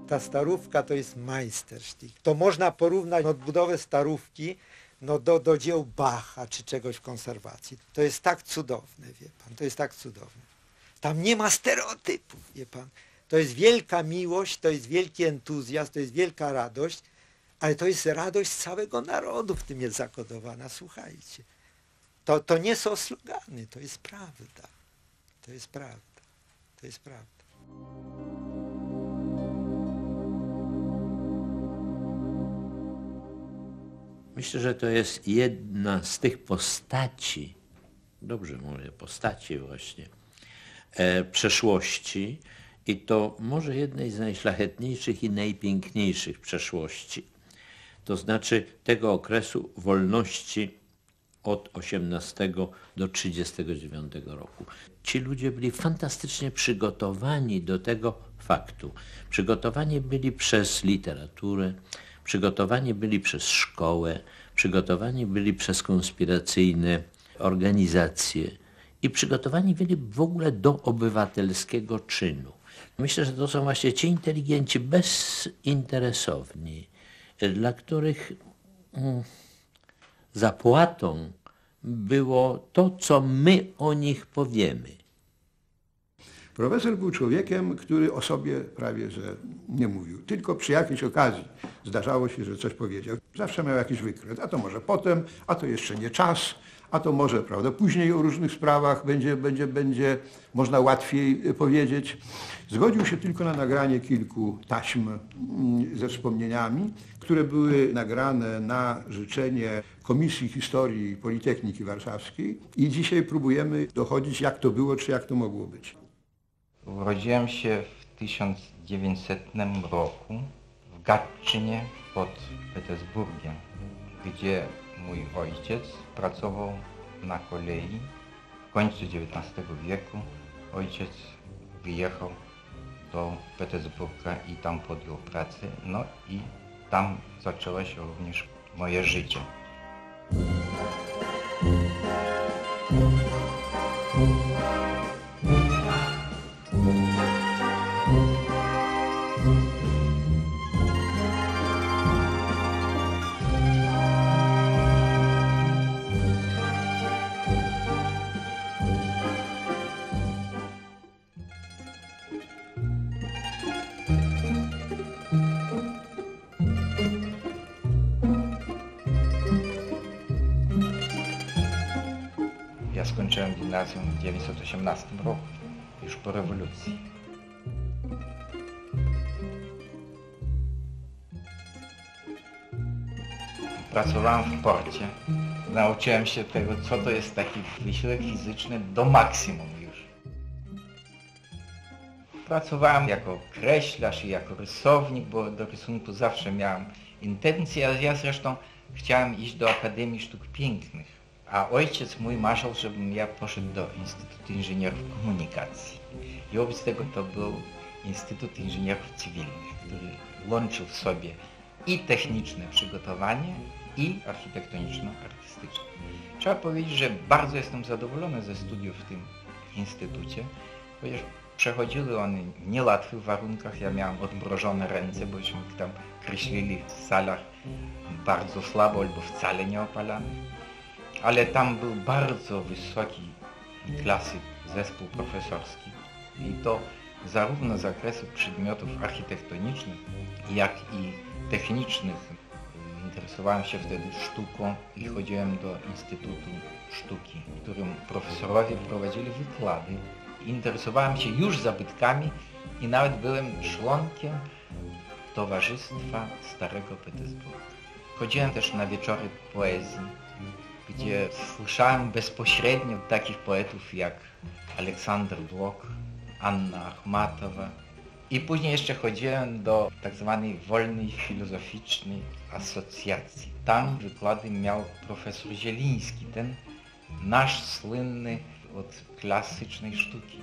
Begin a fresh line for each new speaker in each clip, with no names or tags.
Ta Starówka to jest majstersztyk. To można porównać odbudowę Starówki do dzieł Bacha czy czegoś w konserwacji. To jest tak cudowne, wie pan, to jest tak cudowne. Tam nie ma stereotypów, wie pan. To jest wielka miłość, to jest wielki entuzjazm, to jest wielka radość, ale to jest radość całego narodu, w tym jest zakodowana, słuchajcie. To nie są slogany, to jest prawda. To jest prawda. To jest prawda.
Myślę, że to jest jedna z tych postaci, dobrze mówię, postaci właśnie, przeszłości i to może jednej z najszlachetniejszych i najpiękniejszych przeszłości. To znaczy tego okresu wolności od 18 do 39 roku. Ci ludzie byli fantastycznie przygotowani do tego faktu. Przygotowani byli przez literaturę, przygotowani byli przez szkołę, przygotowani byli przez konspiracyjne organizacje i przygotowani byli w ogóle do obywatelskiego czynu. Myślę, że to są właśnie ci inteligenci bezinteresowni, dla których zapłatą było to, co my o nich powiemy.
Profesor był człowiekiem, który o sobie prawie że nie mówił. Tylko przy jakiejś okazji zdarzało się, że coś powiedział. Zawsze miał jakiś wykres. A to może potem, a to jeszcze nie czas, a to może, prawda, później o różnych sprawach będzie można łatwiej powiedzieć. Zgodził się tylko na nagranie kilku taśm ze wspomnieniami, które były nagrane na życzenie Komisji Historii Politechniki Warszawskiej i dzisiaj próbujemy dochodzić, jak to było, czy jak to mogło być.
Urodziłem się w 1900 roku w Gatczynie pod Petersburgiem, gdzie mój ojciec pracował na kolei. W końcu XIX wieku ojciec wyjechał do Petersburga i tam podjął pracę, no i tam zaczęło się również moje życie. Ja skończyłem gimnazjum w 1918 roku, już po rewolucji. Pracowałem w porcie. Nauczyłem się tego, co to jest taki wysiłek fizyczny do maksimum już. Pracowałem jako kreślarz i jako rysownik, bo do rysunku zawsze miałem intencję, ale ja zresztą chciałem iść do Akademii Sztuk Pięknych. A ojciec mój marzył, żebym ja poszedł do Instytutu Inżynierów Komunikacji. I wobec tego to był Instytut Inżynierów Cywilnych, który łączył w sobie i techniczne przygotowanie, i architektoniczno-artystyczne. Trzeba powiedzieć, że bardzo jestem zadowolony ze studiów w tym instytucie, chociaż przechodziły one w niełatwych warunkach. Ja miałem odmrożone ręce, bośmy tam kreślili w salach bardzo słabo albo wcale nie opalanych. Ale tam był bardzo wysoki klasy zespół profesorski i to zarówno z zakresu przedmiotów architektonicznych, jak i technicznych. Interesowałem się wtedy sztuką i chodziłem do Instytutu Sztuki, w którym profesorowie prowadzili wykłady. Interesowałem się już zabytkami i nawet byłem członkiem Towarzystwa Starego Petersburga. Chodziłem też na wieczory poezji, gdzie słyszałem bezpośrednio takich poetów jak Aleksander Blok, Anna Achmatowa. I później jeszcze chodziłem do tak zwanej wolnej filozoficznej asocjacji. Tam wykłady miał profesor Zieliński, ten nasz słynny od klasycznej sztuki.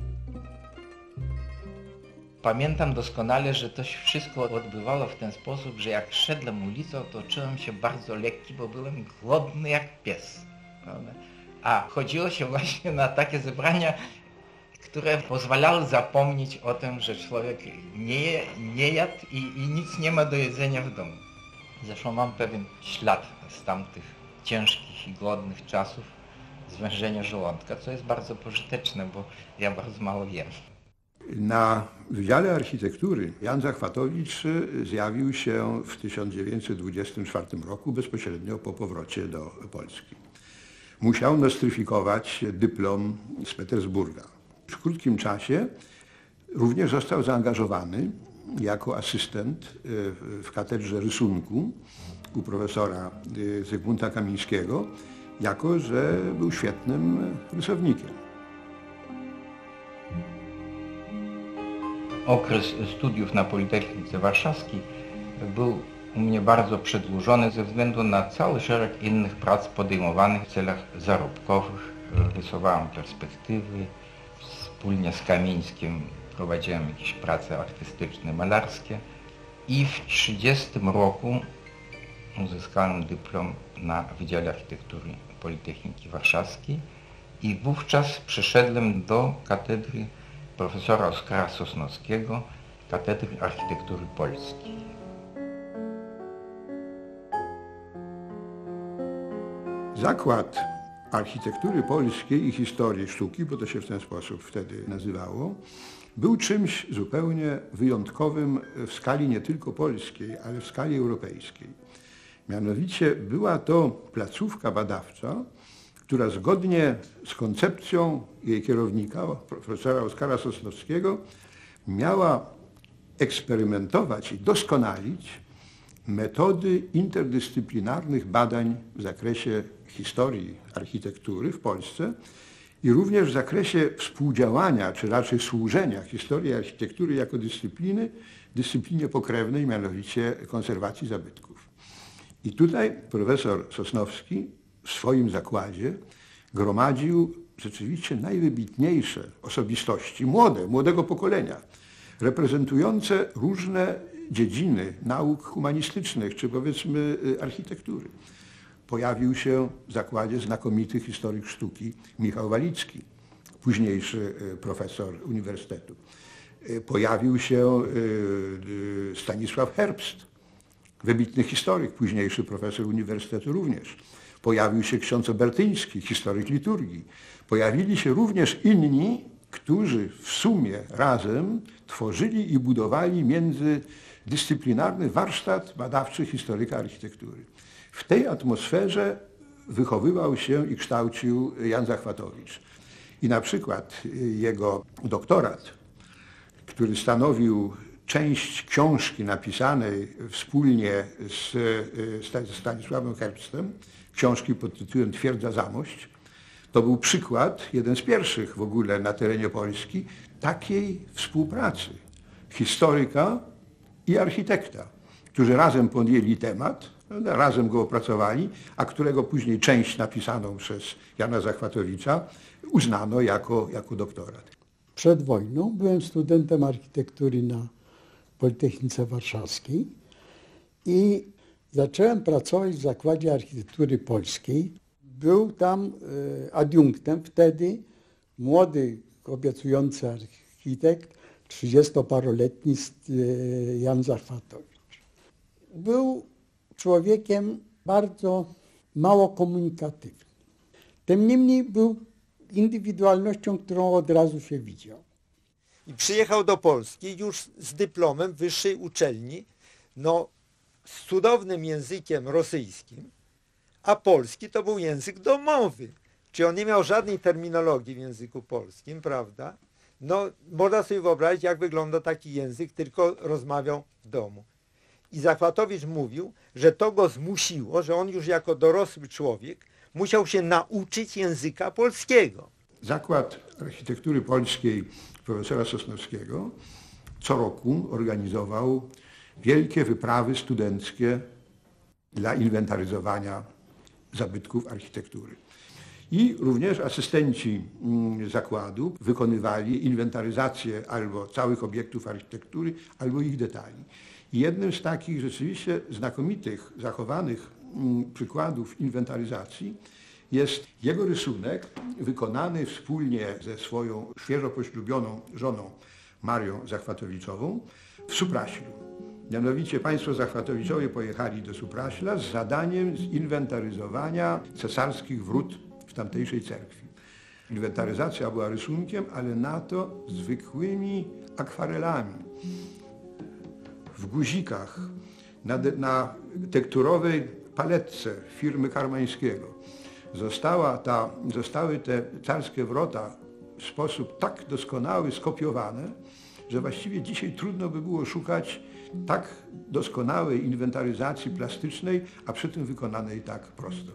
Pamiętam doskonale, że to się wszystko odbywało w ten sposób, że jak szedłem ulicą, to czułem się bardzo lekki, bo byłem głodny jak pies. Prawda? A chodziło się właśnie na takie zebrania które pozwalały zapomnieć o tym, że człowiek nie jadł i nic nie ma do jedzenia w domu. Zresztą mam pewien ślad z tamtych ciężkich i głodnych czasów zwężenia żołądka, co jest bardzo pożyteczne, bo ja bardzo mało jem.
Na Wydziale Architektury Jan Zachwatowicz zjawił się w 1924 roku, bezpośrednio po powrocie do Polski. Musiał nostryfikować dyplom z Petersburga. W krótkim czasie również został zaangażowany jako asystent w katedrze rysunku u profesora Zygmunta Kamińskiego, jako że był świetnym rysownikiem.
Okres studiów na Politechnice Warszawskiej był u mnie bardzo przedłużony ze względu na cały szereg innych prac podejmowanych w celach zarobkowych. Rysowałem perspektywy, wspólnie z Kamińskim prowadziłem jakieś prace artystyczne, malarskie i w 1930 roku uzyskałem dyplom na Wydziale Architektury Politechniki Warszawskiej i wówczas przeszedłem do katedry profesora Oskara Sosnowskiego, Katedry Architektury Polskiej.
Zakład Architektury Polskiej i Historii Sztuki, bo to się w ten sposób wtedy nazywało, był czymś zupełnie wyjątkowym w skali nie tylko polskiej, ale w skali europejskiej. Mianowicie była to placówka badawcza, która zgodnie z koncepcją jej kierownika, profesora Oskara Sosnowskiego, miała eksperymentować i doskonalić metody interdyscyplinarnych badań w zakresie historii architektury w Polsce i również w zakresie współdziałania, czy raczej służenia historii architektury jako dyscyplinie pokrewnej, mianowicie konserwacji zabytków. I tutaj profesor Sosnowski w swoim zakładzie gromadził rzeczywiście najwybitniejsze osobistości, młodego pokolenia, reprezentujące różne dziedziny nauk humanistycznych, czy powiedzmy architektury. Pojawił się w zakładzie znakomity historyk sztuki Michał Walicki, późniejszy profesor uniwersytetu. Pojawił się Stanisław Herbst, wybitny historyk, późniejszy profesor uniwersytetu również. Pojawił się ksiądz Obertyński, historyk liturgii. Pojawili się również inni, którzy w sumie razem tworzyli i budowali międzydyscyplinarny warsztat badawczy historyka architektury. W tej atmosferze wychowywał się i kształcił Jan Zachwatowicz. I na przykład jego doktorat, który stanowił część książki napisanej wspólnie ze Stanisławem Herbstem, książki pod tytułem Twierdza Zamość, to był przykład, jeden z pierwszych w ogóle na terenie Polski, takiej współpracy historyka i architekta, którzy razem podjęli temat, razem go opracowali, a którego później część napisaną przez Jana Zachwatowicza uznano jako doktorat.
Przed wojną byłem studentem architektury na Politechnice Warszawskiej i zacząłem pracować w Zakładzie Architektury Polskiej. Był tam adiunktem wtedy młody, obiecujący architekt, 30-paroletni Jan Zachwatowicz. Był człowiekiem bardzo mało komunikatywnym. Tym niemniej był indywidualnością, którą od razu się widział.
I przyjechał do Polski już z dyplomem wyższej uczelni, z cudownym językiem rosyjskim, a polski to był język domowy. Czyli on nie miał żadnej terminologii w języku polskim, prawda? Można sobie wyobrazić, jak wygląda taki język, tylko rozmawiał w domu. I Zachwatowicz mówił, że to go zmusiło, że on już jako dorosły człowiek musiał się nauczyć języka polskiego.
Zakład Architektury Polskiej profesora Sosnowskiego co roku organizował wielkie wyprawy studenckie dla inwentaryzowania zabytków architektury. I również asystenci zakładu wykonywali inwentaryzację albo całych obiektów architektury, albo ich detali. I jednym z takich rzeczywiście znakomitych, zachowanych przykładów inwentaryzacji jest jego rysunek wykonany wspólnie ze swoją świeżo poślubioną żoną Marią Zachwatowiczową w Supraślu. Mianowicie państwo Zachwatowiczowie pojechali do Supraśla z zadaniem zinwentaryzowania cesarskich wrót w tamtejszej cerkwi. Inwentaryzacja była rysunkiem, ale na to zwykłymi akwarelami, w guzikach, na tekturowej paletce firmy Karmańskiego. Zostały te carskie wrota w sposób tak doskonały skopiowane, że właściwie dzisiaj trudno by było szukać tak doskonałej inwentaryzacji plastycznej, a przy tym wykonanej tak prosto.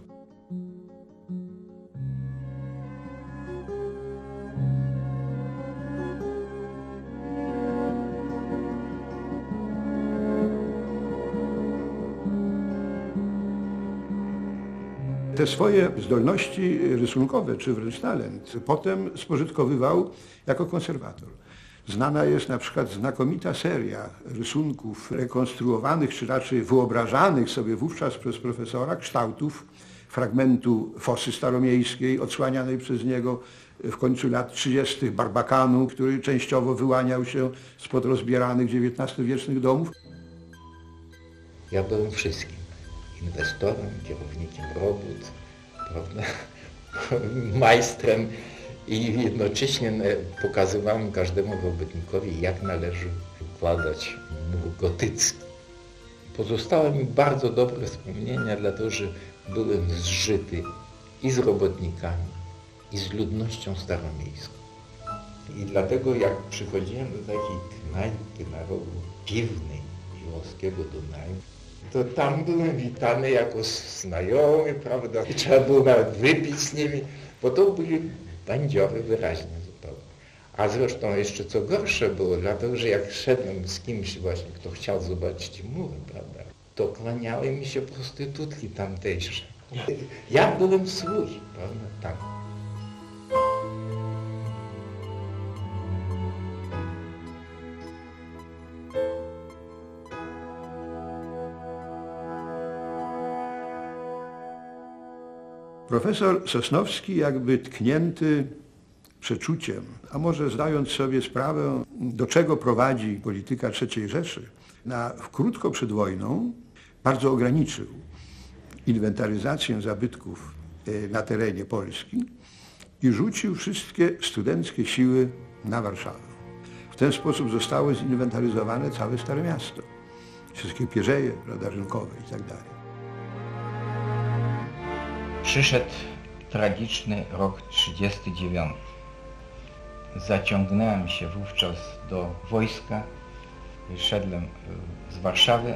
Te swoje zdolności rysunkowe, czy wręcz talent, potem spożytkowywał jako konserwator. Znana jest na przykład znakomita seria rysunków rekonstruowanych, czy raczej wyobrażanych sobie wówczas przez profesora kształtów fragmentu fosy staromiejskiej, odsłanianej przez niego w końcu lat 30. barbakanu, który częściowo wyłaniał się spod rozbieranych XIX-wiecznych domów.
Ja byłem wszystkim. Inwestorem, kierownikiem robót, prawda? Majstrem i jednocześnie pokazywałem każdemu robotnikowi, jak należy układać mur gotycki. Pozostały mi bardzo dobre wspomnienia, dlatego że byłem zżyty i z robotnikami, i z ludnością staromiejską. I dlatego jak przychodziłem do takiej knajpy na rogu Piwnej Miłowskiego Dunaju, to tam byłem witany jako znajomy, prawda? I trzeba było nawet wypić z nimi, bo to byli bandziory wyraźnie zupełnie. A zresztą jeszcze co gorsze było, dlatego że jak szedłem z kimś właśnie, kto chciał zobaczyć mury, prawda, to kłaniały mi się prostytutki tamtejsze. Ja byłem swój, prawda, tam.
Profesor Sosnowski, jakby tknięty przeczuciem, a może zdając sobie sprawę, do czego prowadzi polityka III Rzeszy, krótko przed wojną bardzo ograniczył inwentaryzację zabytków na terenie Polski i rzucił wszystkie studenckie siły na Warszawę. W ten sposób zostało zinwentaryzowane całe Stare Miasto, wszystkie pierzeje, prawda, rynkowe i tak dalej.
Przyszedł tragiczny rok 1939. Zaciągnąłem się wówczas do wojska, wyszedłem z Warszawy.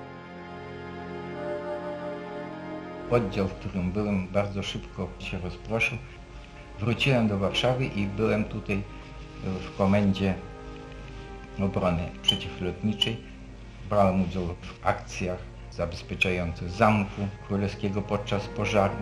Oddział, w którym byłem, bardzo szybko się rozproszył. Wróciłem do Warszawy i byłem tutaj w Komendzie Obrony Przeciwlotniczej. Brałem udział w akcjach zabezpieczających Zamku Królewskiego podczas pożaru.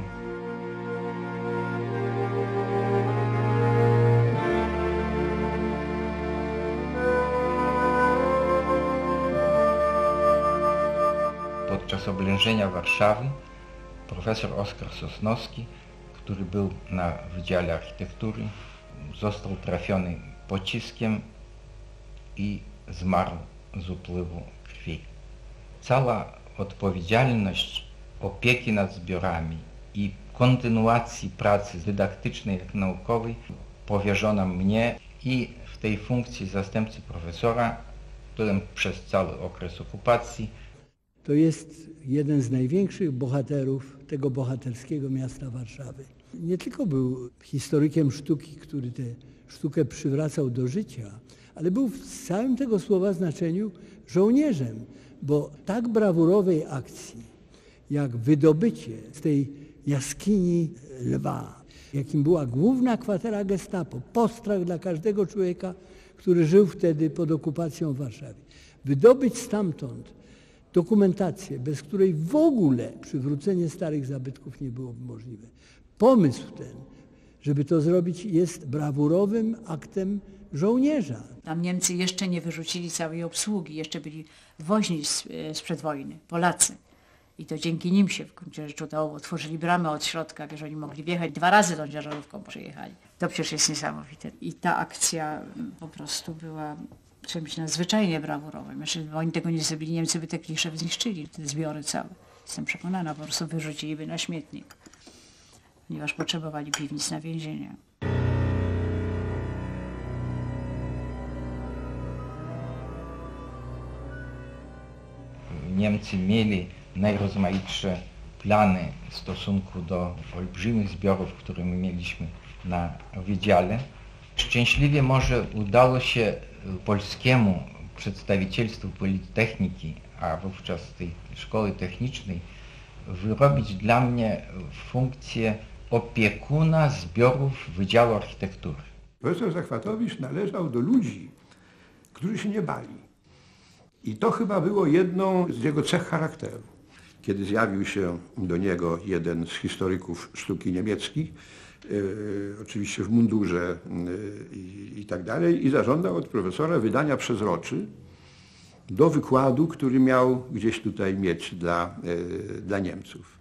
Podczas oblężenia Warszawy profesor Oskar Sosnowski, który był na Wydziale Architektury, został trafiony pociskiem i zmarł z upływu krwi. Cała odpowiedzialność opieki nad zbiorami i kontynuacji pracy dydaktycznej jak naukowej powierzono mnie i w tej funkcji zastępcy profesora byłem przez cały okres okupacji.
To jest jeden z największych bohaterów tego bohaterskiego miasta Warszawy. Nie tylko był historykiem sztuki, który tę sztukę przywracał do życia, ale był w całym tego słowa znaczeniu żołnierzem, bo tak brawurowej akcji, jak wydobycie z tej jaskini lwa, jakim była główna kwatera Gestapo, postrach dla każdego człowieka, który żył wtedy pod okupacją w Warszawie. Wydobyć stamtąd dokumentację, bez której w ogóle przywrócenie starych zabytków nie byłoby możliwe. Pomysł ten, żeby to zrobić, jest brawurowym aktem żołnierza.
Tam Niemcy jeszcze nie wyrzucili całej obsługi, jeszcze byli woźni sprzed wojny, Polacy. I to dzięki nim się w gruncie rzeczy udało. Otworzyli bramę od środka, wiesz, oni mogli wjechać 2 razy tą ciężarówką przyjechali. To przecież jest niesamowite. I ta akcja po prostu była czymś nadzwyczajnie brawurowym. Znaczy, oni tego nie zrobili, Niemcy by te klisze zniszczyli, te zbiory całe. Jestem przekonana, po prostu wyrzuciliby na śmietnik, ponieważ potrzebowali piwnic na więzienie.
Niemcy mieli najrozmaitsze plany w stosunku do olbrzymich zbiorów, które my mieliśmy na wydziale. Szczęśliwie może udało się polskiemu przedstawicielstwu Politechniki, a wówczas tej szkoły technicznej, wyrobić dla mnie funkcję opiekuna zbiorów Wydziału Architektury.
Profesor Zachwatowicz należał do ludzi, którzy się nie bali. I to chyba było jedną z jego cech charakteru. Kiedy zjawił się do niego jeden z historyków sztuki niemieckich, oczywiście w mundurze i tak dalej, i zażądał od profesora wydania przezroczy do wykładu, który miał gdzieś tutaj mieć dla Niemców.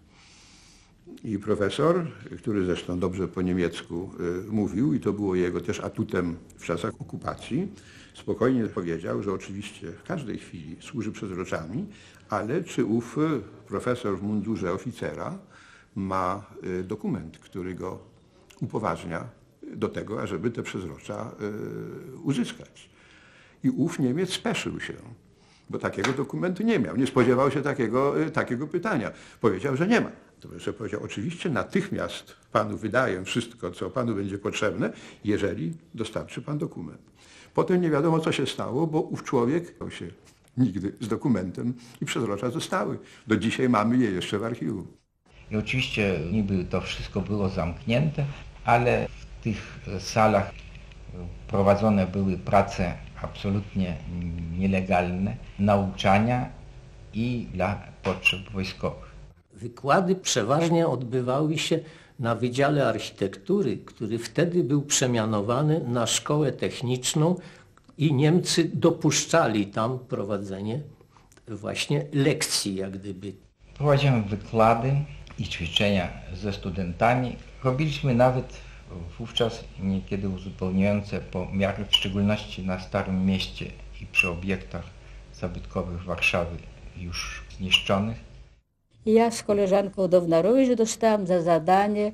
I profesor, który zresztą dobrze po niemiecku mówił, i to było jego też atutem w czasach okupacji, spokojnie powiedział, że oczywiście w każdej chwili służy przezroczami, ale czy ów profesor w mundurze oficera ma dokument, który go upoważnia do tego, ażeby te przezrocza uzyskać. I ów Niemiec speszył się, bo takiego dokumentu nie miał. Nie spodziewał się takiego pytania. Powiedział, że nie ma. To profesor powiedział, oczywiście natychmiast panu wydaję wszystko, co panu będzie potrzebne, jeżeli dostarczy pan dokument. Potem nie wiadomo, co się stało, bo ów człowiek się nigdy z dokumentem i przezrocza zostały. Do dzisiaj mamy je jeszcze w archiwum.
I oczywiście niby to wszystko było zamknięte, ale w tych salach prowadzone były prace absolutnie nielegalne, nauczania i dla potrzeb wojskowych.
Wykłady przeważnie odbywały się na Wydziale Architektury, który wtedy był przemianowany na Szkołę Techniczną i Niemcy dopuszczali tam prowadzenie właśnie lekcji, jak gdyby.
Prowadziłem wykłady i ćwiczenia ze studentami. Robiliśmy nawet wówczas niekiedy uzupełniające pomiary, w szczególności na Starym Mieście i przy obiektach zabytkowych Warszawy już zniszczonych.
Ja z koleżanką Downarowic dostałam za zadanie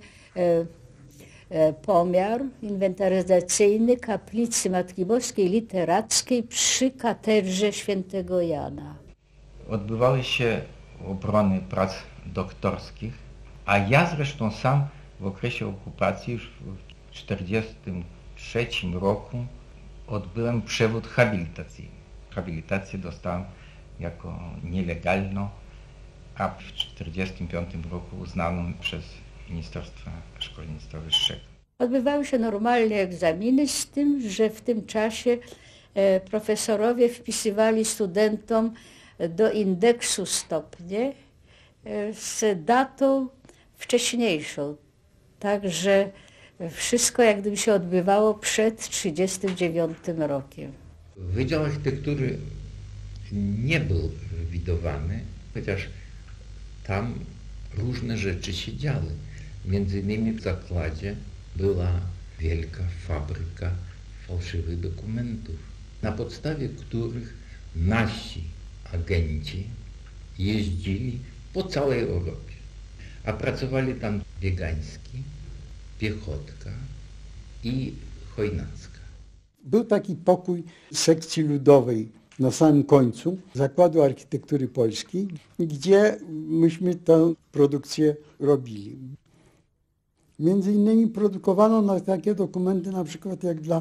pomiar inwentaryzacyjny kaplicy Matki Boskiej Literackiej przy katedrze Świętego Jana.
Odbywały się obrony prac doktorskich, a ja zresztą sam w okresie okupacji już w 1943 roku odbyłem przewód habilitacyjny. Habilitację dostałem jako nielegalną, a w 1945 roku uznaną przez Ministerstwo Szkolnictwa Wyższego.
Odbywały się normalnie egzaminy, z tym, że w tym czasie profesorowie wpisywali studentom do indeksu stopnie z datą wcześniejszą. Także wszystko jak gdyby się odbywało przed 1939 rokiem.
Wydział Architektury nie był widowany, chociaż tam różne rzeczy się działy. Między innymi w zakładzie była wielka fabryka fałszywych dokumentów, na podstawie których nasi agenci jeździli po całej Europie. A pracowali tam Biegański, Piechotka i Chojnacka.
Był taki pokój sekcji ludowej na samym końcu Zakładu Architektury Polskiej, gdzie myśmy tę produkcję robili. Między innymi produkowano na takie dokumenty, na przykład jak dla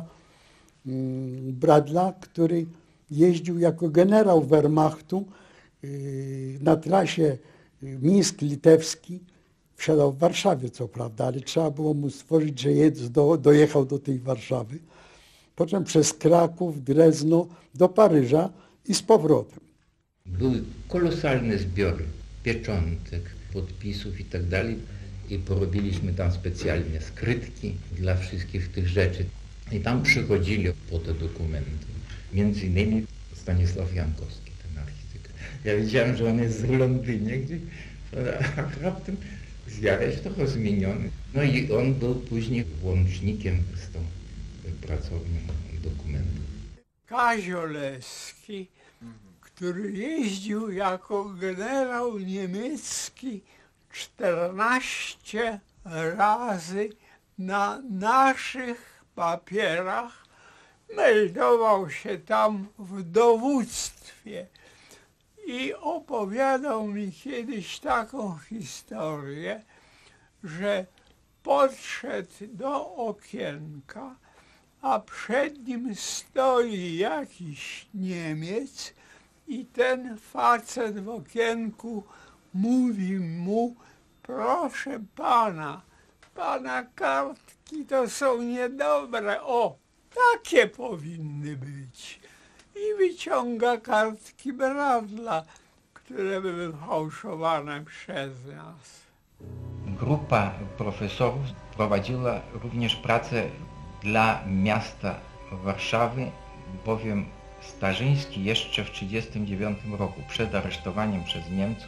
Bradla, który jeździł jako generał Wehrmachtu na trasie Mińsk-Litewski. Wsiadał w Warszawie, co prawda, ale trzeba było mu stworzyć, że dojechał do tej Warszawy. Potem przez Kraków, Drezno do Paryża i z powrotem.
Były kolosalne zbiory pieczątek, podpisów i tak dalej. I porobiliśmy tam specjalnie skrytki dla wszystkich tych rzeczy. I tam przychodzili po te dokumenty. Między innymi Stanisław Jankowski, ten architekt. Ja wiedziałem, że on jest w Londynie gdzieś, A raptem zjawia się trochę zmieniony. No i on był później łącznikiem z tą pracownią dokumentów.
Kazio Leski, który jeździł jako generał niemiecki 14 razy na naszych papierach, meldował się tam w dowództwie i opowiadał mi kiedyś taką historię, że podszedł do okienka, a przed nim stoi jakiś Niemiec i ten facet w okienku mówi mu: proszę pana, pana kartki to są niedobre, o, takie powinny być. I wyciąga kartki Bradla, które były fałszowane przez nas.
Grupa profesorów prowadziła również pracę dla miasta Warszawy, bowiem Starzyński jeszcze w 1939 roku, przed aresztowaniem przez Niemców,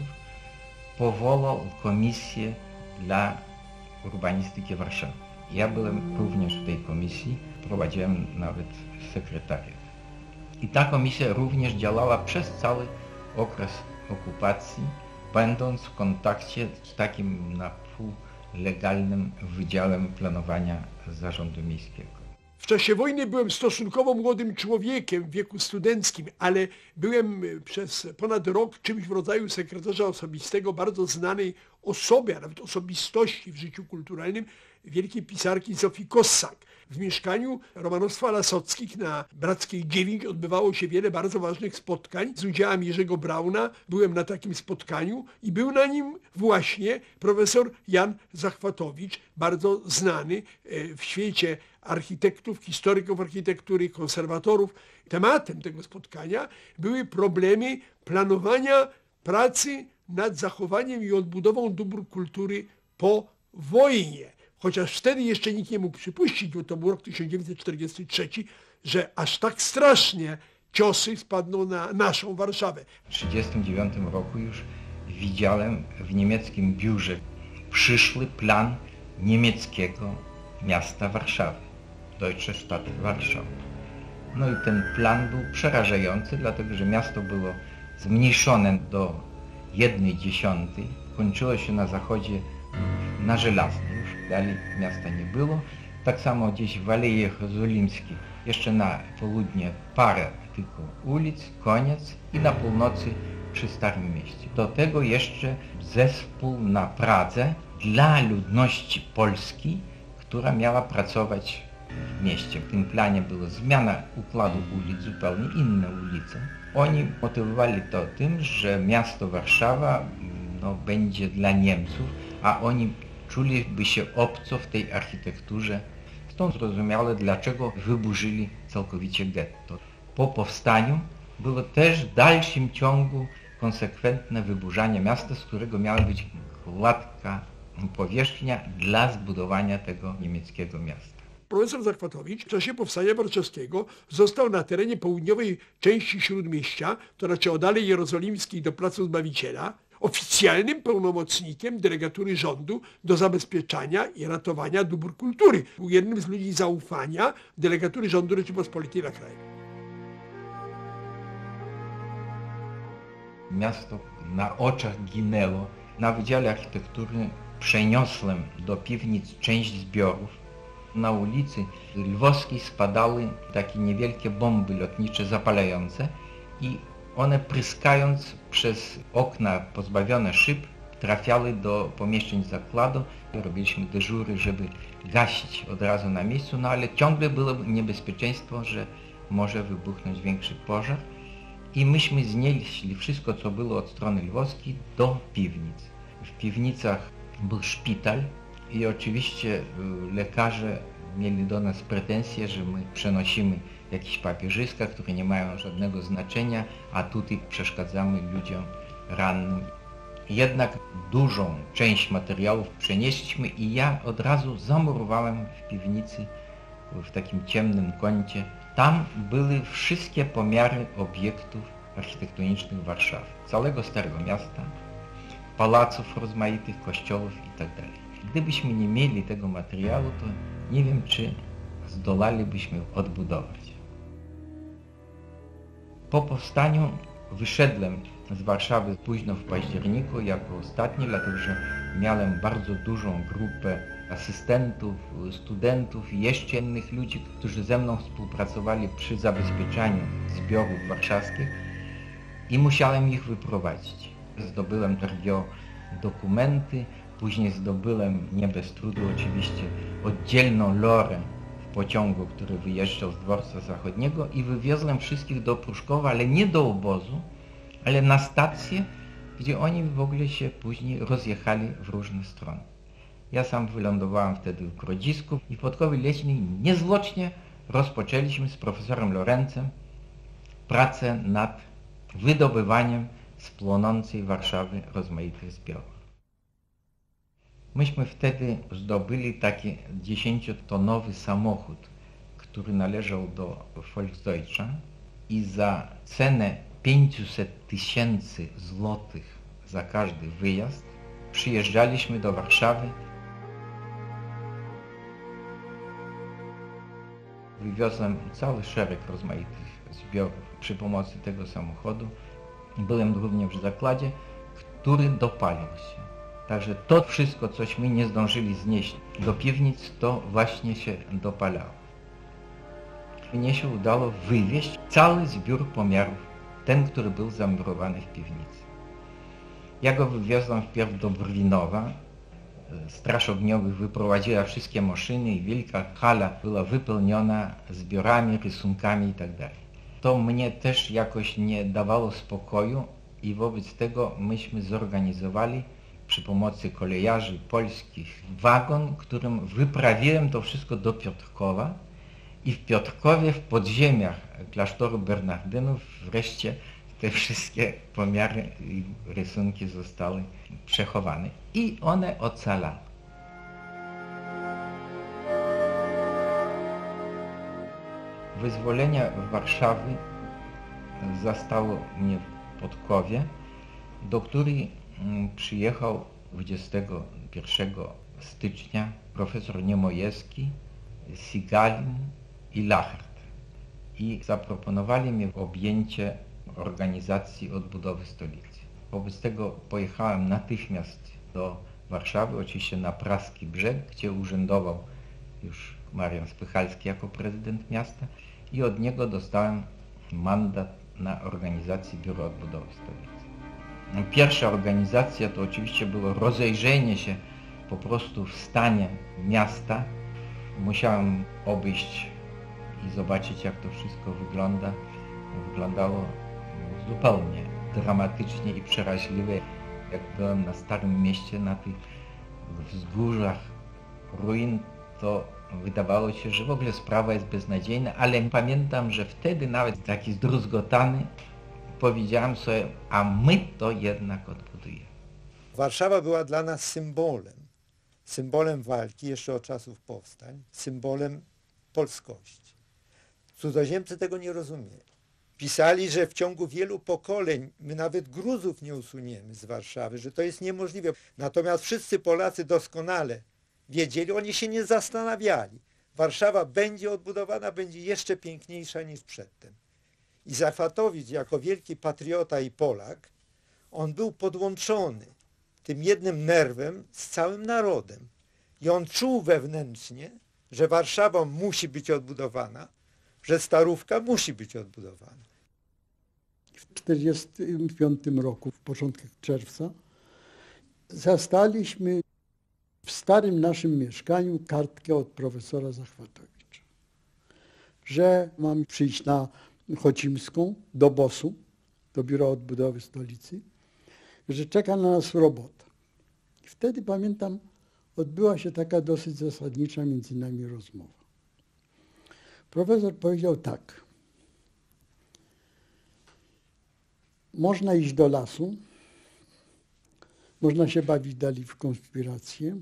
powołał komisję dla urbanistyki Warszawy. Ja byłem również w tej komisji, prowadziłem nawet sekretariat. I ta komisja również działała przez cały okres okupacji, będąc w kontakcie z takim na pół legalnym Wydziałem Planowania Zarządu Miejskiego.
W czasie wojny byłem stosunkowo młodym człowiekiem w wieku studenckim, ale byłem przez ponad rok czymś w rodzaju sekretarza osobistego bardzo znanej osoby, a nawet osobistości w życiu kulturalnym, wielkiej pisarki Zofii Kossak. W mieszkaniu Romanowstwa Lasockich na Brackiej 9 odbywało się wiele bardzo ważnych spotkań z udziałem Jerzego Brauna. Byłem na takim spotkaniu i był na nim właśnie profesor Jan Zachwatowicz, bardzo znany w świecie architektów, historyków architektury, konserwatorów. Tematem tego spotkania były problemy planowania pracy nad zachowaniem i odbudową dóbr kultury po wojnie. Chociaż wtedy jeszcze nikt nie mógł przypuścić, bo to był rok 1943, że aż tak strasznie ciosy spadną na naszą Warszawę.
W 1939 roku już widziałem w niemieckim biurze przyszły plan niemieckiego miasta Warszawy, Deutsche Stadt Warschau. No i ten plan był przerażający, dlatego że miasto było zmniejszone do 1/10, kończyło się na zachodzie na Żelaznej, już dalej miasta nie było. Tak samo gdzieś w Alei Jerozolimskiej, jeszcze na południe parę tylko ulic, koniec i na północy przy Starym Mieście. Do tego jeszcze zespół na Pradze dla ludności Polski, która miała pracować w mieście. W tym planie była zmiana układu ulic, zupełnie inne ulice. Oni motywowali to tym, że miasto Warszawa będzie dla Niemców, a oni czuliby się obco w tej architekturze. Stąd zrozumiałe, dlaczego wyburzyli całkowicie getto. Po powstaniu było też w dalszym ciągu konsekwentne wyburzanie miasta, z którego miała być gładka powierzchnia dla zbudowania tego niemieckiego miasta.
Profesor Zachwatowicz w czasie powstania warszawskiego został na terenie południowej części Śródmieścia, to znaczy od Alei Jerozolimskiej do Placu Zbawiciela, oficjalnym pełnomocnikiem delegatury rządu do zabezpieczania i ratowania dóbr kultury. Był jednym z ludzi zaufania delegatury rządu Rzeczypospolitej na kraj.
Miasto na oczach ginęło. Na Wydziale Architektury przeniosłem do piwnic część zbiorów. Na ulicy Lwowskiej spadały takie niewielkie bomby lotnicze zapalające i one pryskając przez okna pozbawione szyb trafiały do pomieszczeń zakładu. Robiliśmy dyżury, żeby gasić od razu na miejscu, no ale ciągle było niebezpieczeństwo, że może wybuchnąć większy pożar. I myśmy znieśli wszystko, co było od strony lwowskiej do piwnic. W piwnicach był szpital i oczywiście lekarze mieli do nas pretensje, że my przenosimy jakieś papierzyska, które nie mają żadnego znaczenia, a tutaj przeszkadzamy ludziom rannym. Jednak dużą część materiałów przenieśliśmy i ja od razu zamurowałem w piwnicy, w takim ciemnym kącie. Tam były wszystkie pomiary obiektów architektonicznych Warszawy, całego Starego Miasta pałaców rozmaitych, kościołów itd. Gdybyśmy nie mieli tego materiału, to nie wiem, czy zdolalibyśmy odbudować. Po powstaniu wyszedłem z Warszawy późno w październiku jako ostatni, dlatego że miałem bardzo dużą grupę asystentów, studentów i jeszcze innych ludzi, którzy ze mną współpracowali przy zabezpieczaniu zbiorów warszawskich i musiałem ich wyprowadzić. Zdobyłem RGO dokumenty, później zdobyłem, nie bez trudu oczywiście, oddzielną lorę w pociągu, który wyjeżdżał z dworca zachodniego i wywiozłem wszystkich do Pruszkowa, ale nie do obozu, ale na stację, gdzie oni w ogóle się później rozjechali w różne strony. Ja sam wylądowałem wtedy w Grodzisku i w Podkowie Leśnej niezwłocznie rozpoczęliśmy z profesorem Lorencem pracę nad wydobywaniem z płonącej Warszawy rozmaitych zbiorów. Myśmy wtedy zdobyli taki 10-tonowy samochód, który należał do Volksdeutscha i za cenę 500 000 złotych za każdy wyjazd przyjeżdżaliśmy do Warszawy. Wywiozłem cały szereg rozmaitych zbiorów przy pomocy tego samochodu. Byłem również w zakładzie, który dopalił się. Także to wszystko, cośmy nie zdążyli znieść do piwnic, to właśnie się dopalało. Mnie się udało wywieźć cały zbiór pomiarów, ten, który był zamurowany w piwnicy. Ja go wywiozłem wpierw do Brwinowa. Straż Ogniowych wyprowadziła wszystkie maszyny i wielka hala była wypełniona zbiorami, rysunkami itd. To mnie też jakoś nie dawało spokoju i wobec tego myśmy zorganizowali przy pomocy kolejarzy polskich wagon, którym wyprawiłem to wszystko do Piotrkowa i w Piotrkowie w podziemiach klasztoru Bernardynów wreszcie te wszystkie pomiary i rysunki zostały przechowane i one ocalały. Wyzwolenie Warszawy zastało mnie w Podkowie, do której przyjechał 21 stycznia profesor Niemojewski, Sigalin i Lachert i zaproponowali mi objęcie organizacji odbudowy stolicy. Wobec tego pojechałem natychmiast do Warszawy, oczywiście na Praski Brzeg, gdzie urzędował już Marian Spychalski jako prezydent miasta i od niego dostałem mandat na organizację Biura Odbudowy Stolicy. Pierwsza organizacja to oczywiście było rozejrzenie się po prostu w stanie miasta. Musiałem obejść i zobaczyć, jak to wszystko wygląda. Wyglądało zupełnie dramatycznie i przeraźliwe. Jak byłem na Starym Mieście, na tych wzgórzach ruin, to wydawało się, że w ogóle sprawa jest beznadziejna, ale pamiętam, że wtedy nawet taki zdruzgotany powiedziałem sobie, a my to jednak odbudujemy.
Warszawa była dla nas symbolem walki jeszcze od czasów powstań, symbolem polskości. Cudzoziemcy tego nie rozumieli. Pisali, że w ciągu wielu pokoleń my nawet Gruzów nie usuniemy z Warszawy, że to jest niemożliwe. Natomiast wszyscy Polacy doskonale wiedzieli, oni się nie zastanawiali. Warszawa będzie odbudowana, będzie jeszcze piękniejsza niż przedtem. I Zachwatowicz jako wielki patriota i Polak, on był podłączony tym jednym nerwem z całym narodem. I on czuł wewnętrznie, że Warszawa musi być odbudowana, że Starówka musi być odbudowana.
W 1945 roku, w początkach czerwca, zastaliśmy w starym naszym mieszkaniu kartkę od profesora Zachwatowicza, że mam przyjść na Chocimską, do BOS-u, do Biura Odbudowy Stolicy, że czeka na nas robota. I wtedy, pamiętam, odbyła się taka dosyć zasadnicza między nami rozmowa. Profesor powiedział tak: można iść do lasu, można się bawić dalej w konspirację,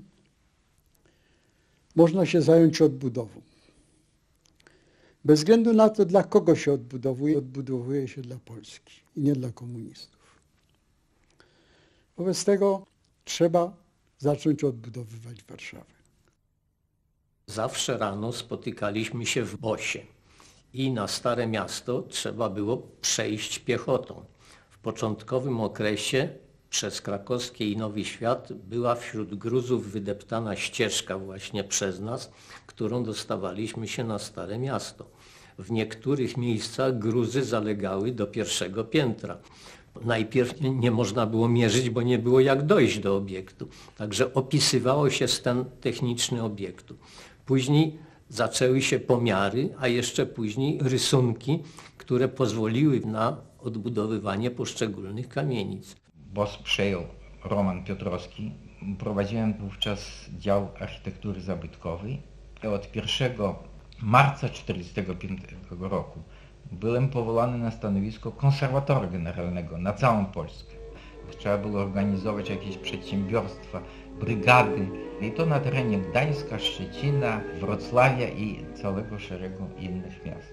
można się zająć odbudową. Bez względu na to, dla kogo się odbudowuje się dla Polski i nie dla komunistów.
Wobec tego trzeba zacząć odbudowywać Warszawę.
Zawsze rano spotykaliśmy się w Bosie i na Stare Miasto trzeba było przejść piechotą. W początkowym okresie przez Krakowskie i Nowy Świat była wśród gruzów wydeptana ścieżka właśnie przez nas, którą dostawaliśmy się na Stare Miasto. W niektórych miejscach gruzy zalegały do pierwszego piętra. Najpierw nie można było mierzyć, bo nie było jak dojść do obiektu. Także opisywało się stan techniczny obiektu. Później zaczęły się pomiary, a jeszcze później rysunki, które pozwoliły na odbudowywanie poszczególnych kamienic.
BOS przejął Roman Piotrowski. Prowadziłem wówczas dział architektury zabytkowej. Od 1 marca 1945 roku byłem powołany na stanowisko konserwatora generalnego na całą Polskę. Trzeba było organizować jakieś przedsiębiorstwa, brygady i to na terenie Gdańska, Szczecina, Wrocławia i całego szeregu innych miast.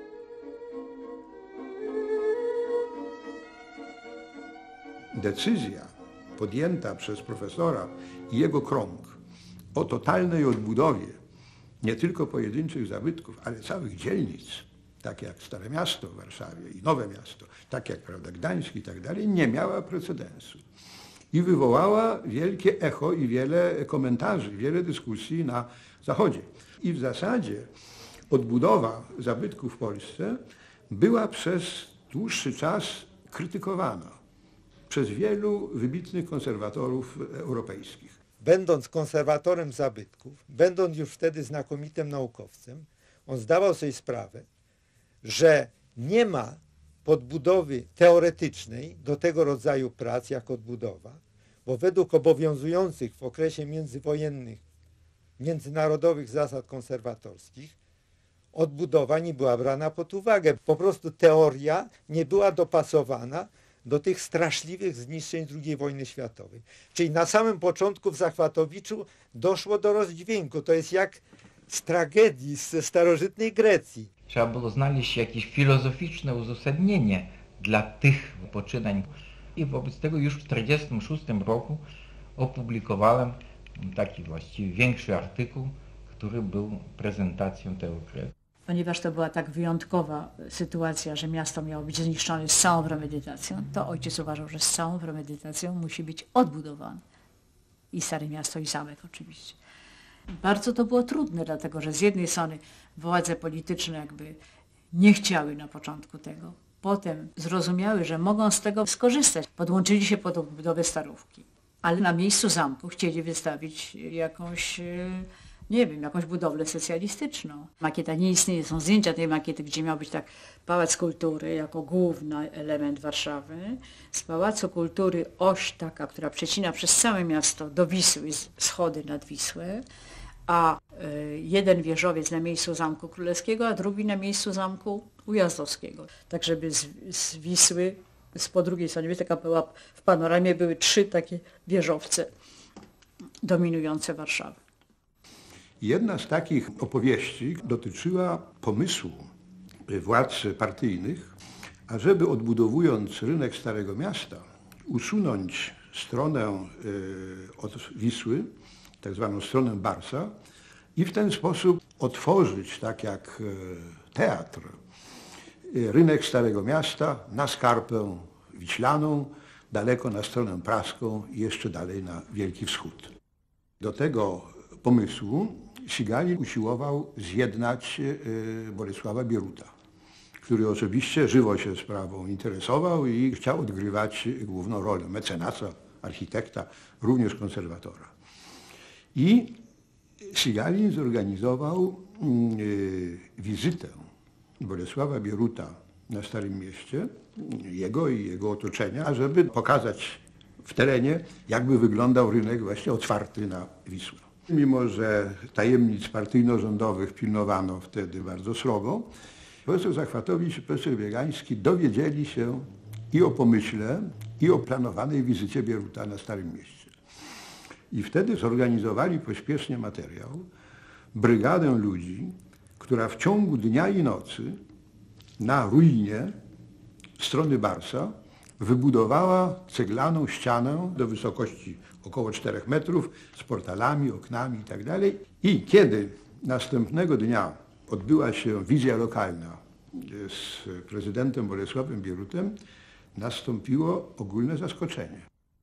Decyzja podjęta przez profesora i jego krąg o totalnej odbudowie nie tylko pojedynczych zabytków, ale całych dzielnic, tak jak Stare Miasto w Warszawie i Nowe Miasto, tak jak Gdańsk i tak dalej, nie miała precedensu. I wywołała wielkie echo i wiele komentarzy, wiele dyskusji na Zachodzie. I w zasadzie odbudowa zabytków w Polsce była przez dłuższy czas krytykowana przez wielu wybitnych konserwatorów europejskich.
Będąc konserwatorem zabytków, będąc już wtedy znakomitym naukowcem, on zdawał sobie sprawę, że nie ma podbudowy teoretycznej do tego rodzaju prac jak odbudowa, bo według obowiązujących w okresie międzywojennych międzynarodowych zasad konserwatorskich odbudowa nie była brana pod uwagę. Po prostu teoria nie była dopasowana do tych straszliwych zniszczeń II wojny światowej. Czyli na samym początku w Zachwatowiczu doszło do rozdźwięku. To jest jak z tragedii ze starożytnej Grecji.
Trzeba było znaleźć jakieś filozoficzne uzasadnienie dla tych poczynań. I wobec tego już w 1946 roku opublikowałem taki właściwie większy artykuł, który był prezentacją tego okresu.
Ponieważ to była tak wyjątkowa sytuacja, że miasto miało być zniszczone z całą premedytacją, to ojciec uważał, że z całą premedytacją musi być odbudowane. I Stare Miasto, i zamek oczywiście. Bardzo to było trudne, dlatego że z jednej strony władze polityczne jakby nie chciały na początku tego. Potem zrozumiały, że mogą z tego skorzystać. Podłączyli się pod odbudowę Starówki. Ale na miejscu zamku chcieli wystawić jakąś, nie wiem, jakąś budowlę socjalistyczną. Makieta nie istnieje, są zdjęcia tej makiety, gdzie miał być tak Pałac Kultury jako główny element Warszawy. Z Pałacu Kultury oś taka, która przecina przez całe miasto do Wisły, schody nad Wisłę, a jeden wieżowiec na miejscu Zamku Królewskiego, a drugi na miejscu Zamku Ujazdowskiego. Tak, żeby z Wisły, po drugiej stronie, taka była, w panoramie były 3 takie wieżowce dominujące Warszawę.
Jedna z takich opowieści dotyczyła pomysłu władz partyjnych, ażeby odbudowując rynek Starego Miasta, usunąć stronę od Wisły, tak zwaną stronę Barsa, i w ten sposób otworzyć, tak jak teatr, rynek Starego Miasta na skarpę wiślaną, daleko na stronę praską i jeszcze dalej na Wielki Wschód. Do tego pomysłu Sigalin usiłował zjednać Bolesława Bieruta, który oczywiście żywo się sprawą interesował i chciał odgrywać główną rolę mecenasa, architekta, również konserwatora. I Sigalin zorganizował wizytę Bolesława Bieruta na Starym Mieście, jego i jego otoczenia, ażeby pokazać w terenie, jakby wyglądał rynek właśnie otwarty na Wisłę. Mimo że tajemnic partyjno-rządowych pilnowano wtedy bardzo srogo, profesor Zachwatowicz i profesor Biegański dowiedzieli się i o pomyśle, i o planowanej wizycie Bieruta na Starym Mieście. I wtedy zorganizowali pośpiesznie materiał, brygadę ludzi, która w ciągu dnia i nocy na ruinie strony Barsa wybudowała ceglaną ścianę do wysokości około 4 metrów z portalami, oknami i tak dalej. I kiedy następnego dnia odbyła się wizja lokalna z prezydentem Bolesławem Bierutem, nastąpiło ogólne zaskoczenie.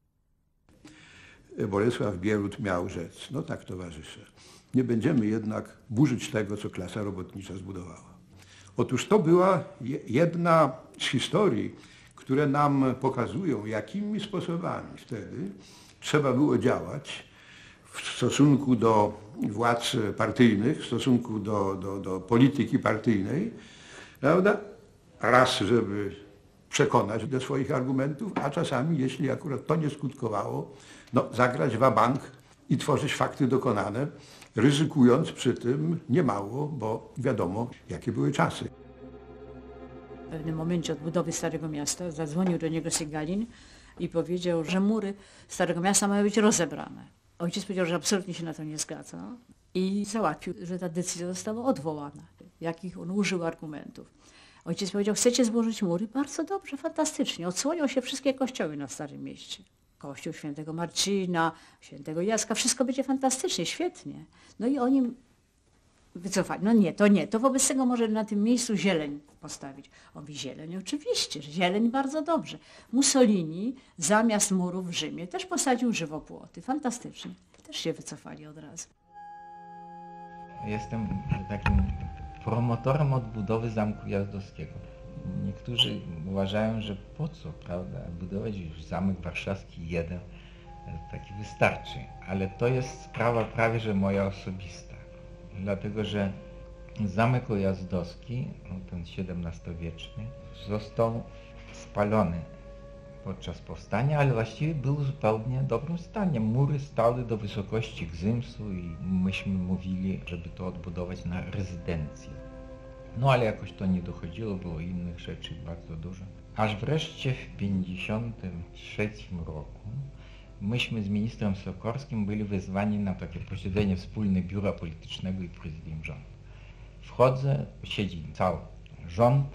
Bolesław Bierut miał rzec: no tak, towarzysze, nie będziemy jednak burzyć tego, co klasa robotnicza zbudowała. Otóż to była jedna z historii, które nam pokazują, jakimi sposobami wtedy trzeba było działać w stosunku do władz partyjnych, w stosunku do polityki partyjnej, prawda? Raz, żeby przekonać do swoich argumentów, a czasami, jeśli akurat to nie skutkowało, no, zagrać wa-bank i tworzyć fakty dokonane, ryzykując przy tym niemało, bo wiadomo, jakie były czasy.
W pewnym momencie odbudowy Starego Miasta zadzwonił do niego Sygalin i powiedział, że mury Starego Miasta mają być rozebrane. Ojciec powiedział, że absolutnie się na to nie zgadza i załatwił, że ta decyzja została odwołana. Jakich on użył argumentów. Ojciec powiedział: chcecie zburzyć mury? Bardzo dobrze, fantastycznie. Odsłonią się wszystkie kościoły na Starym Mieście. Kościół Świętego Marcina, Świętego Jacka, wszystko będzie fantastycznie, świetnie. No i oni wycofali. No nie, to wobec tego może na tym miejscu zieleń postawić. On mówi: zieleń, oczywiście, zieleń bardzo dobrze. Mussolini zamiast murów w Rzymie też posadził żywopłoty, fantastycznie. Też się wycofali od razu.
Jestem takim promotorem odbudowy Zamku Jazdowskiego. Niektórzy uważają, że po co, prawda, budować już Zamek Warszawski jeden, taki wystarczy. Ale to jest sprawa prawie że moja osobista. Dlatego, że Zamek Ujazdowski, no ten XVII-wieczny, został spalony podczas powstania, ale właściwie był w zupełnie dobrym stanie. Mury stały do wysokości gzymsu i myśmy mówili, żeby to odbudować na rezydencję. No ale jakoś to nie dochodziło, było innych rzeczy bardzo dużo. Aż wreszcie w 1953 roku myśmy z ministrem Sokorskim byli wezwani na takie posiedzenie wspólne Biura Politycznego i Prezydium Rządu. Wchodzę, siedzi cały rząd,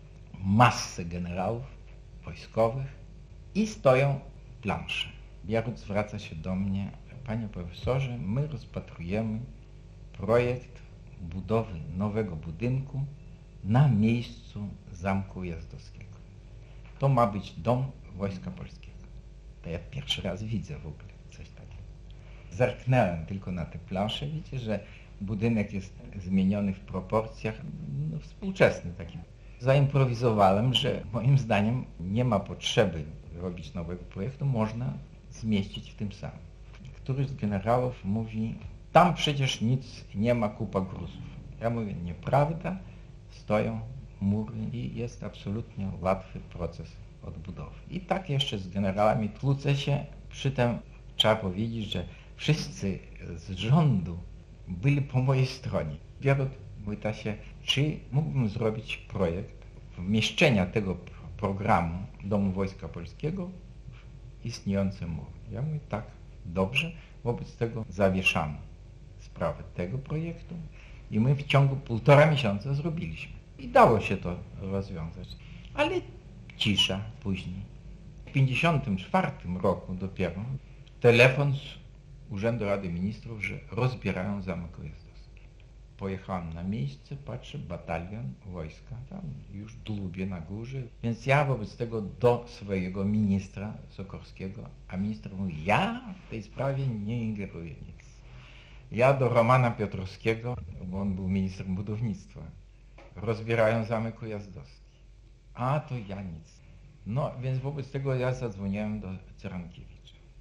masę generałów wojskowych i stoją plansze. Bierut zwraca się do mnie: panie profesorze, my rozpatrujemy projekt budowy nowego budynku na miejscu Zamku Jazdowskiego. To ma być dom Wojska Polskiego. To ja pierwszy raz widzę w ogóle coś takiego. Zerknąłem tylko na te plansze, widzicie, że budynek jest zmieniony w proporcjach, no, współczesny taki. Zaimprowizowałem, że moim zdaniem nie ma potrzeby robić nowego projektu, można zmieścić w tym samym. Któryś z generałów mówi: tam przecież nic nie ma, kupa gruzów. Ja mówię: nieprawda, stoją mury i jest absolutnie łatwy proces odbudowy. I tak jeszcze z generałami tłucę się, przy tym trzeba powiedzieć, że wszyscy z rządu byli po mojej stronie. Bierut pyta się, czy mógłbym zrobić projekt wmieszczenia tego programu Domu Wojska Polskiego w istniejące mury. Ja mówię: tak, dobrze, wobec tego zawieszamy sprawę tego projektu i my w ciągu 1,5 miesiąca zrobiliśmy. I dało się to rozwiązać. Ale cisza później. W 1954 roku dopiero telefon z Urzędu Rady Ministrów, że rozbierają Zamek Ujazdowski. Pojechałem na miejsce, patrzę, batalion wojska, tam już dłubie na górze. Więc ja wobec tego do swojego ministra Sokorskiego, a minister mówi: ja w tej sprawie nie ingeruję nic. Ja do Romana Piotrowskiego, bo on był ministrem budownictwa, rozbierają Zamek Ujazdowski. A to ja nic. No więc wobec tego ja zadzwoniłem do Cyrankiewicza.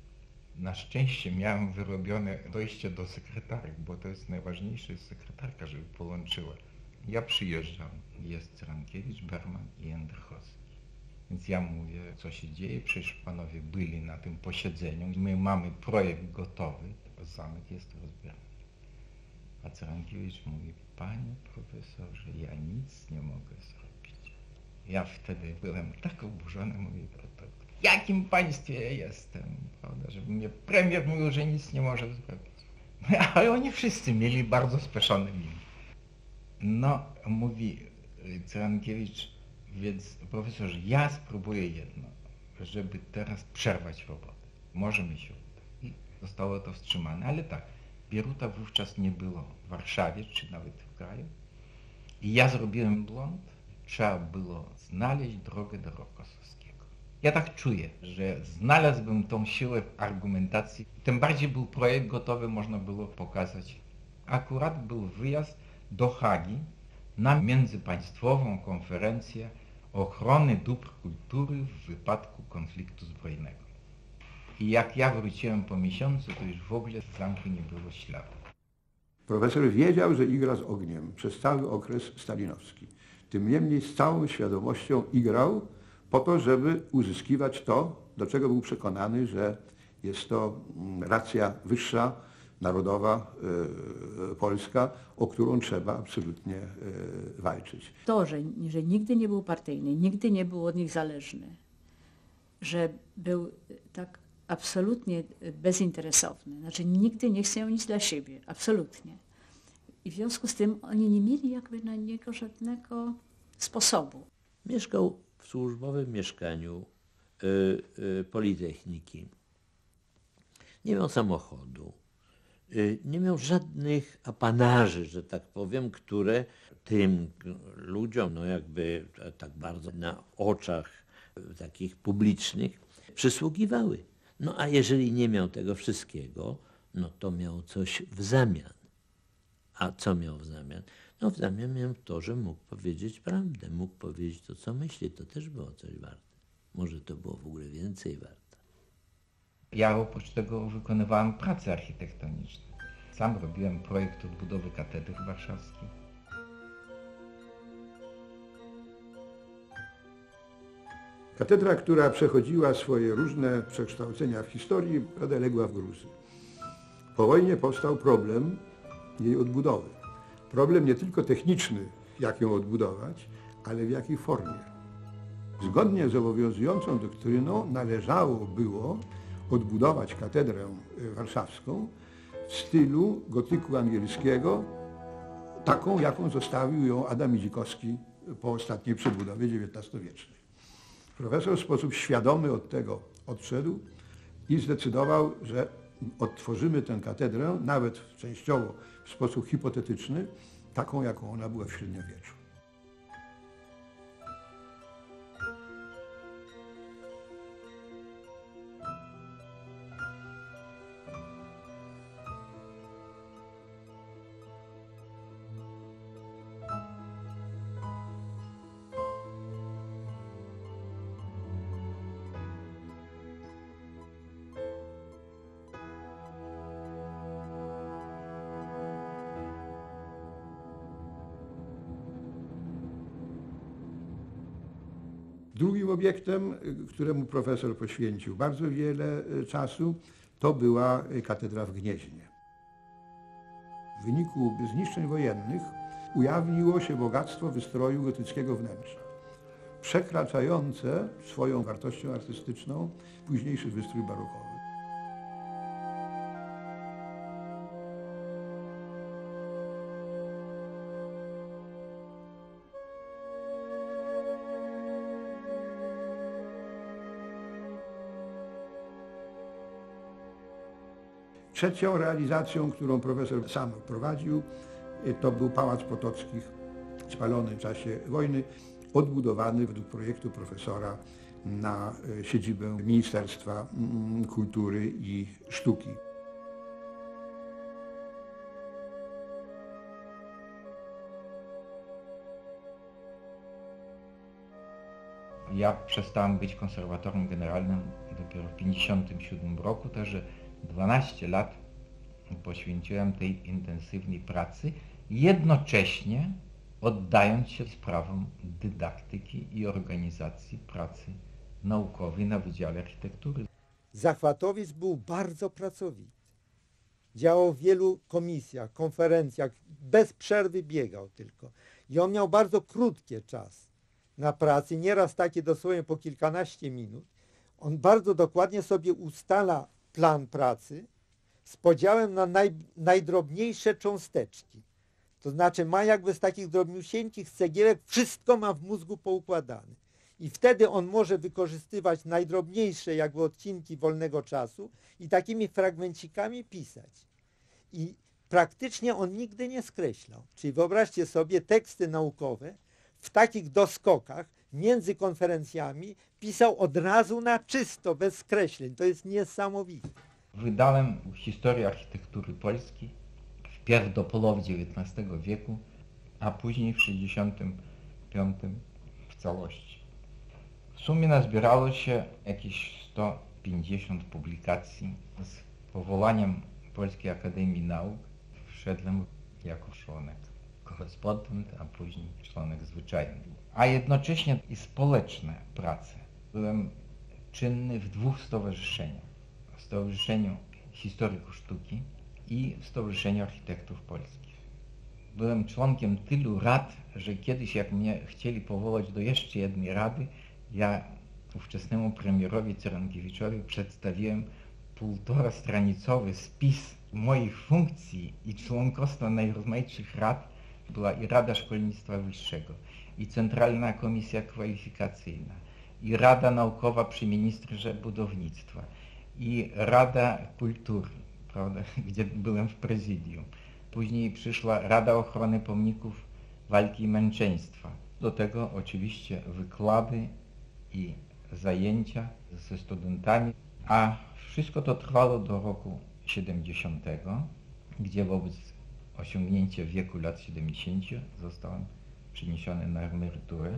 Na szczęście miałem wyrobione dojście do sekretarek, bo to jest najważniejsze, jest sekretarka, żeby połączyła. Ja przyjeżdżam, jest Cyrankiewicz, Berman i Jędrychowski. Więc ja mówię, co się dzieje, przecież panowie byli na tym posiedzeniu, my mamy projekt gotowy, zamek jest rozbierany. A Cyrankiewicz mówi: panie profesorze, ja nic nie mogę zrobić. Ja wtedy byłem tak oburzony, mówię: w jakim państwie ja jestem, prawda, żeby mnie premier mówił, że nic nie może zrobić. Ale oni wszyscy mieli bardzo spieszone miny. No, mówi Cyrankiewicz: więc profesorze, ja spróbuję jedno, żeby teraz przerwać robotę. Może mi się uda. I zostało to wstrzymane, ale tak, Bieruta wówczas nie było w Warszawie, czy nawet w kraju. I ja zrobiłem błąd. Trzeba było znaleźć drogę do Rokossowskiego. Ja tak czuję, że znalazłbym tą siłę w argumentacji. Tym bardziej był projekt gotowy, można było pokazać. Akurat był wyjazd do Hagi na międzypaństwową konferencję ochrony dóbr kultury w wypadku konfliktu zbrojnego. I jak ja wróciłem po miesiącu, to już w ogóle z zamku nie było śladu.
Profesor wiedział, że igra z ogniem przez cały okres stalinowski. Tym niemniej z całą świadomością igrał po to, żeby uzyskiwać to, do czego był przekonany, że jest to racja wyższa, narodowa, polska, o którą trzeba absolutnie walczyć.
To, że nigdy nie był partyjny, nigdy nie był od nich zależny, że był tak absolutnie bezinteresowny, znaczy nigdy nie chciał nic dla siebie, absolutnie. I w związku z tym oni nie mieli jakby na niego żadnego sposobu.
Mieszkał w służbowym mieszkaniu Politechniki. Nie miał samochodu. Nie miał żadnych apanarzy, że tak powiem, które tym ludziom, no jakby tak bardzo na oczach takich publicznych przysługiwały. No a jeżeli nie miał tego wszystkiego, no to miał coś w zamian. A co miał w zamian? No w zamian miał to, że mógł powiedzieć prawdę, mógł powiedzieć to, co myśli. To też było coś warte. Może to było w ogóle więcej warte.
Ja oprócz tego wykonywałem prace architektoniczne. Sam robiłem projekt odbudowy katedry warszawskiej.
Katedra, która przechodziła swoje różne przekształcenia w historii, legła w gruzy. Po wojnie powstał problem jej odbudowy. Problem nie tylko techniczny, jak ją odbudować, ale w jakiej formie. Zgodnie z obowiązującą doktryną należało było odbudować katedrę warszawską w stylu gotyku angielskiego, taką, jaką zostawił ją Adam Idzikowski po ostatniej przebudowie XIX-wiecznej. Profesor w sposób świadomy od tego odszedł i zdecydował, że odtworzymy tę katedrę, nawet częściowo w sposób hipotetyczny, taką, jaką ona była w średniowieczu. Drugim obiektem, któremu profesor poświęcił bardzo wiele czasu, to była katedra w Gnieźnie. W wyniku zniszczeń wojennych ujawniło się bogactwo wystroju gotyckiego wnętrza, przekraczające swoją wartością artystyczną późniejszy wystrój barokowy. Trzecią realizacją, którą profesor sam prowadził, to był Pałac Potockich, spalony w czasie wojny, odbudowany według projektu profesora na siedzibę Ministerstwa Kultury i Sztuki.
Ja przestałem być konserwatorem generalnym dopiero w 1957 roku, także 12 lat poświęciłem tej intensywnej pracy, jednocześnie oddając się sprawom dydaktyki i organizacji pracy naukowej na Wydziale Architektury.
Zachwatowiec był bardzo pracowity. Działał w wielu komisjach, konferencjach, bez przerwy biegał tylko. I on miał bardzo krótki czas na pracy, nieraz takie dosłownie po kilkanaście minut. On bardzo dokładnie sobie ustala plan pracy z podziałem na najdrobniejsze cząsteczki. To znaczy ma jakby z takich drobniusieńkich cegiełek wszystko ma w mózgu poukładane. I wtedy on może wykorzystywać najdrobniejsze jakby odcinki wolnego czasu i takimi fragmencikami pisać. I praktycznie on nigdy nie skreślał. Czyli wyobraźcie sobie teksty naukowe w takich doskokach między konferencjami pisał od razu na czysto, bez skreśleń. To jest niesamowite.
Wydałem historię architektury polskiej wpierw do połowy XIX wieku, a później w 1965 w całości. W sumie nazbierało się jakieś 150 publikacji. Z powołaniem Polskiej Akademii Nauk wszedłem jako członek korespondent, a później członek zwyczajny. A jednocześnie i społeczne prace. Byłem czynny w 2 stowarzyszeniach. W Stowarzyszeniu Historyków Sztuki i w Stowarzyszeniu Architektów Polskich. Byłem członkiem tylu rad, że kiedyś jak mnie chcieli powołać do jeszcze jednej rady, ja ówczesnemu premierowi Cyrankiewiczowi przedstawiłem 1,5-stronicowy spis moich funkcji i członkostwa najrozmaitszych rad. Była i Rada Szkolnictwa Wyższego, i Centralna Komisja Kwalifikacyjna, i Rada Naukowa przy Ministrze Budownictwa, i Rada Kultury, prawda, gdzie byłem w prezydium. Później przyszła Rada Ochrony Pomników Walki i Męczeństwa. Do tego oczywiście wykłady i zajęcia ze studentami, a wszystko to trwało do roku 70, gdzie wobec osiągnięcia wieku lat 70 zostałem przeniesiony na emeryturę.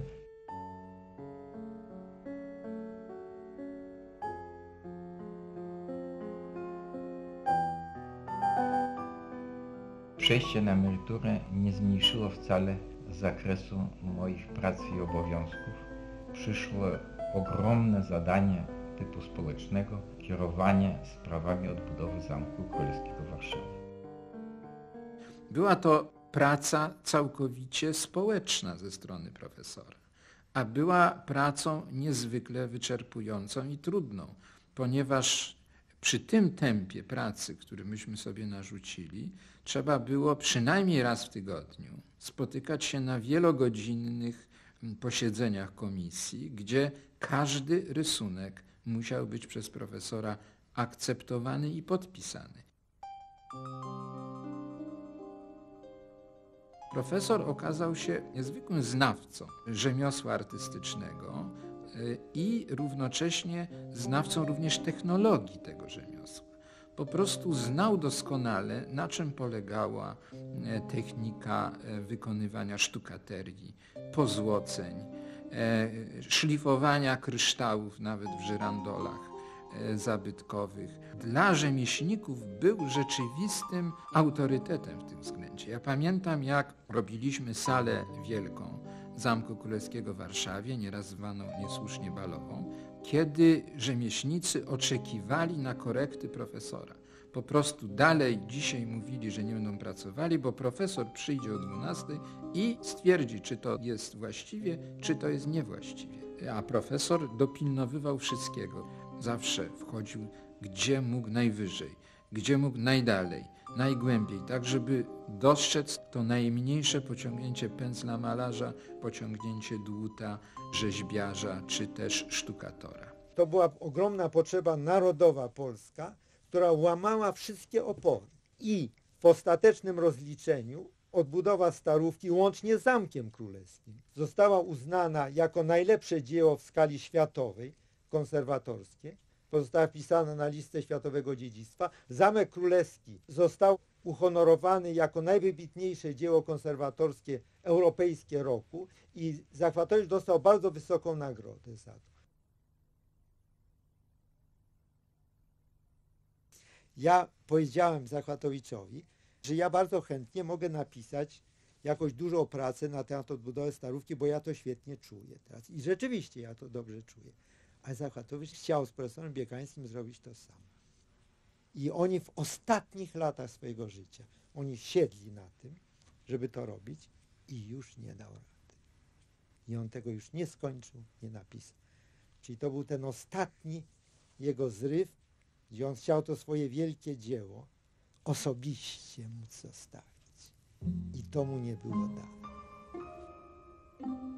Przejście na emeryturę nie zmniejszyło wcale zakresu moich prac i obowiązków. Przyszło ogromne zadanie typu społecznego, kierowanie sprawami odbudowy Zamku Królewskiego w Warszawie.
Była to praca całkowicie społeczna ze strony profesora, a była pracą niezwykle wyczerpującą i trudną, ponieważ przy tym tempie pracy, który myśmy sobie narzucili, trzeba było przynajmniej raz w tygodniu spotykać się na wielogodzinnych posiedzeniach komisji, gdzie każdy rysunek musiał być przez profesora akceptowany i podpisany. Profesor okazał się niezwykłym znawcą rzemiosła artystycznego i równocześnie znawcą również technologii tego rzemiosła. Po prostu znał doskonale, na czym polegała technika wykonywania sztukaterii, pozłoceń, szlifowania kryształów nawet w żyrandolach zabytkowych. Dla rzemieślników był rzeczywistym autorytetem w tym względzie. Ja pamiętam, jak robiliśmy salę wielką Zamku Królewskiego w Warszawie, nieraz zwaną niesłusznie balową, kiedy rzemieślnicy oczekiwali na korekty profesora. Po prostu dalej dzisiaj mówili, że nie będą pracowali, bo profesor przyjdzie o 12 i stwierdzi, czy to jest właściwie, czy to jest niewłaściwie. A profesor dopilnowywał wszystkiego. Zawsze wchodził, gdzie mógł najwyżej, gdzie mógł najdalej, najgłębiej, tak żeby dostrzec to najmniejsze pociągnięcie pędzla malarza, pociągnięcie dłuta rzeźbiarza czy też sztukatora.
To była ogromna potrzeba narodowa polska, która łamała wszystkie opory. I w ostatecznym rozliczeniu odbudowa Starówki łącznie z Zamkiem Królewskim została uznana jako najlepsze dzieło w skali światowej, konserwatorskie. Została wpisana na listę światowego dziedzictwa. Zamek Królewski został uhonorowany jako najwybitniejsze dzieło konserwatorskie europejskie roku i Zachwatowicz dostał bardzo wysoką nagrodę za to. Ja powiedziałem Zachwatowiczowi, że ja bardzo chętnie mogę napisać jakąś dużą pracę na temat odbudowy Starówki, bo ja to świetnie czuję teraz. I rzeczywiście ja to dobrze czuję. Ale Zachwatowicz chciał z profesorem Biekańskim zrobić to samo. I oni w ostatnich latach swojego życia, oni siedli na tym, żeby to robić i już nie dał rady. I on tego już nie skończył, nie napisał. Czyli to był ten ostatni jego zryw, gdzie on chciał to swoje wielkie dzieło osobiście móc zostawić. I to mu nie było dane.